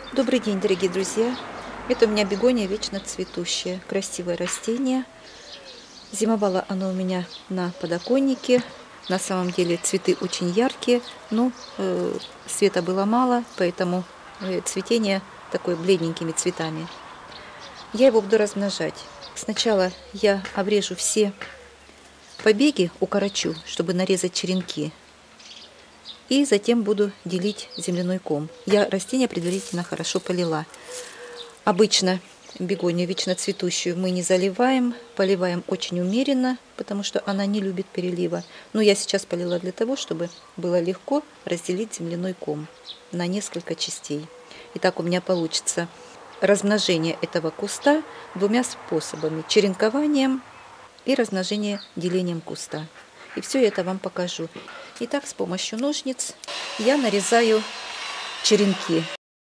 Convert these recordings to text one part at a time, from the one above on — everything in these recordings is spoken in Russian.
Добрый день, дорогие друзья! Это у меня бегония вечно цветущая, красивое растение. Зимовало оно у меня на подоконнике. На самом деле цветы очень яркие, но света было мало, поэтому цветение такое бледненькими цветами. Я его буду размножать. Сначала я обрежу все побеги, укорочу, чтобы нарезать черенки. И затем буду делить земляной ком. Я растение предварительно хорошо полила. Обычно бегонию вечно цветущую мы не заливаем, поливаем очень умеренно, потому что она не любит перелива. Но я сейчас полила для того, чтобы было легко разделить земляной ком на несколько частей. Итак, у меня получится размножение этого куста двумя способами: черенкованием и размножение делением куста. И все это вам покажу. Итак, с помощью ножниц я нарезаю черенки.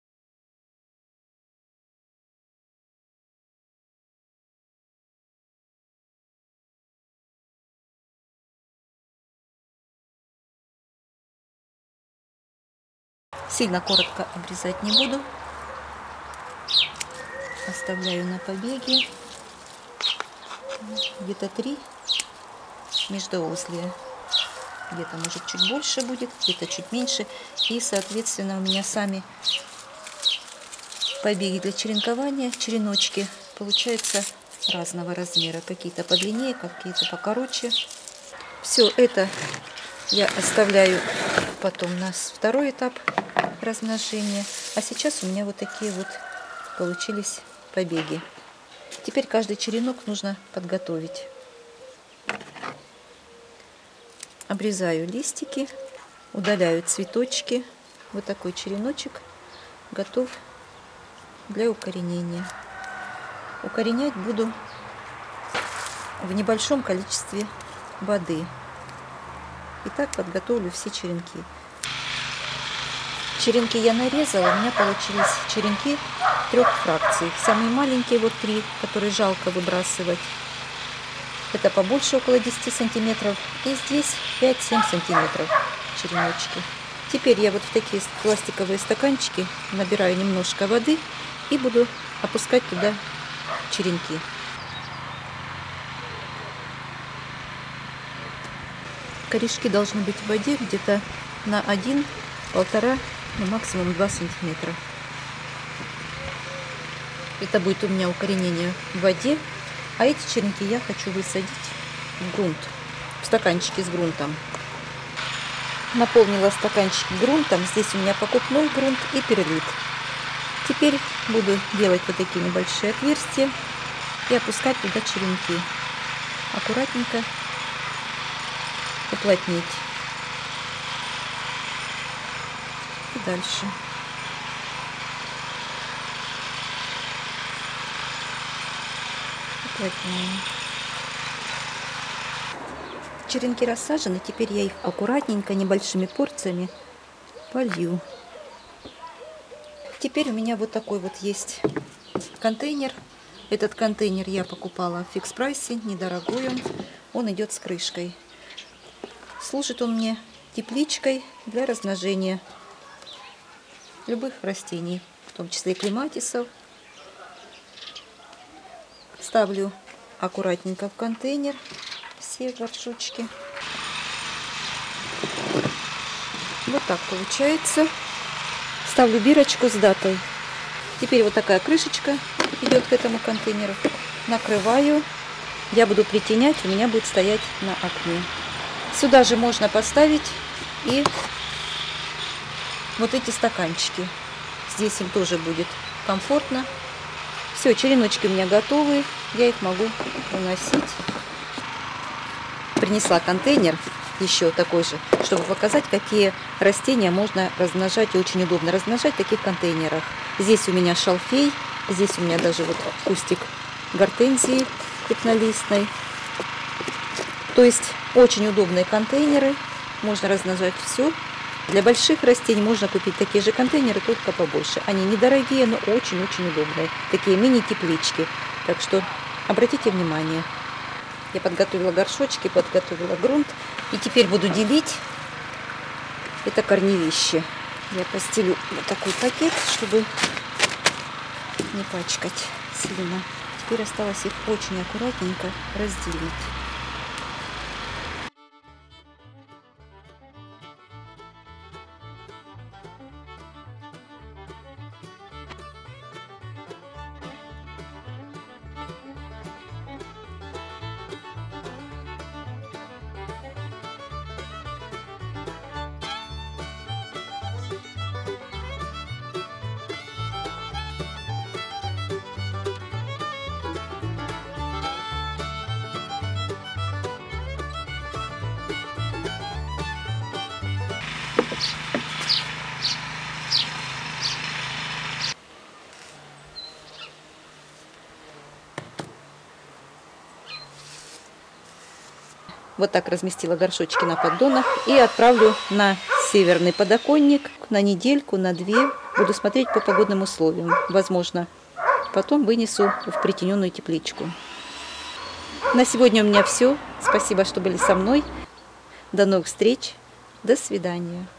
Сильно коротко обрезать не буду. Оставляю на побеги где-то 3 междуузлия. Где-то, может, чуть больше будет, где-то чуть меньше. И, соответственно, у меня сами побеги для черенкования, череночки, получаются разного размера. Какие-то подлиннее, какие-то покороче. Все это я оставляю потом на второй этап размножения. А сейчас у меня вот такие вот получились побеги. Теперь каждый черенок нужно подготовить. Обрезаю листики, удаляю цветочки. Вот такой череночек готов для укоренения. Укоренять буду в небольшом количестве воды. Итак, подготовлю все черенки. Черенки я нарезала, у меня получились черенки 3 фракций. Самые маленькие, вот 3, которые жалко выбрасывать. Это побольше, около 10 сантиметров. И здесь 5-7 сантиметров череночки. Теперь я вот в такие пластиковые стаканчики набираю немножко воды и буду опускать туда черенки. Корешки должны быть в воде где-то на 1-1,5, ну, максимум 2 сантиметра. Это будет у меня укоренение в воде. А эти черенки я хочу высадить в грунт, в стаканчики с грунтом. Наполнила стаканчики грунтом. Здесь у меня покупной грунт и перлит. Теперь буду делать вот такие небольшие отверстия и опускать туда черенки. Аккуратненько уплотнить. И дальше. Уплотняем. Черенки рассажены, теперь я их аккуратненько, небольшими порциями полью. Теперь у меня вот такой вот есть контейнер. Этот контейнер я покупала в фикс прайсе, недорогой он. Он идет с крышкой. Служит он мне тепличкой для размножения любых растений, в том числе и клематисов. Ставлю аккуратненько в контейнер все горшочки. Вот так получается. Ставлю бирочку с датой. Теперь вот такая крышечка идет к этому контейнеру. Накрываю. Я буду притенять, у меня будет стоять на окне. Сюда же можно поставить и вот эти стаканчики. Здесь им тоже будет комфортно. Все, череночки у меня готовы. Я их могу уносить. Принесла контейнер еще такой же, чтобы показать, какие растения можно размножать. И очень удобно размножать в таких контейнерах. Здесь у меня шалфей. Здесь у меня даже вот кустик гортензии пятнолистной. То есть очень удобные контейнеры. Можно размножать все. Для больших растений можно купить такие же контейнеры, только побольше. Они недорогие, но очень-очень удобные. Такие мини-теплички. Так что обратите внимание. Я подготовила горшочки, подготовила грунт. И теперь буду делить это корневище. Я постелю вот такой пакет, чтобы не пачкать сильно. Теперь осталось их очень аккуратненько разделить. Вот так разместила горшочки на поддонах и отправлю на северный подоконник на недельку, на 2. Буду смотреть по погодным условиям. Возможно, потом вынесу в притененную тепличку. На сегодня у меня все. Спасибо, что были со мной. До новых встреч. До свидания.